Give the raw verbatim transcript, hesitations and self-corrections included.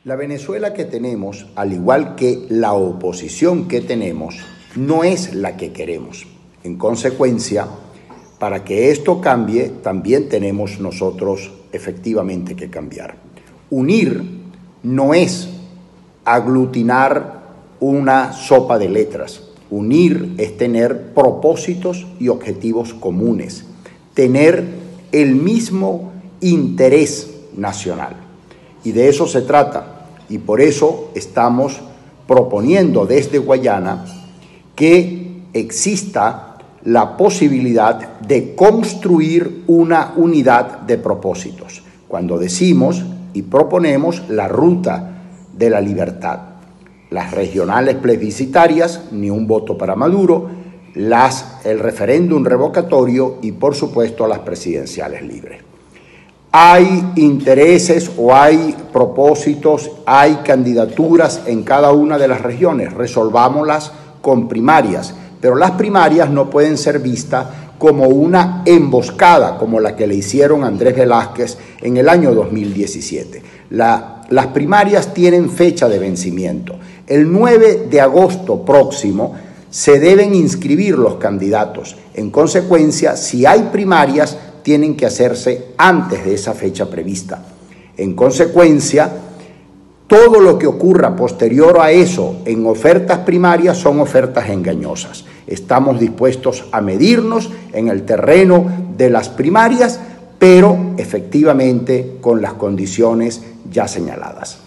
La Venezuela que tenemos, al igual que la oposición que tenemos, no es la que queremos. En consecuencia, para que esto cambie, también tenemos nosotros efectivamente que cambiar. Unir no es aglutinar una sopa de letras. Unir es tener propósitos y objetivos comunes, tener el mismo interés nacional. Y de eso se trata. Y por eso estamos proponiendo desde Guayana que exista la posibilidad de construir una unidad de propósitos. Cuando decimos y proponemos la ruta de la libertad, las regionales plebiscitarias, ni un voto para Maduro, las, el referéndum revocatorio y, por supuesto, las presidenciales libres. Hay intereses o hay propósitos, hay candidaturas en cada una de las regiones. Resolvámoslas con primarias, pero las primarias no pueden ser vistas como una emboscada, como la que le hicieron a Andrés Velázquez en el año dos mil diecisiete. La, las primarias tienen fecha de vencimiento. El nueve de agosto próximo se deben inscribir los candidatos. En consecuencia, si hay primarias, tienen que hacerse antes de esa fecha prevista. En consecuencia, todo lo que ocurra posterior a eso en ofertas primarias son ofertas engañosas. Estamos dispuestos a medirnos en el terreno de las primarias, pero efectivamente con las condiciones ya señaladas.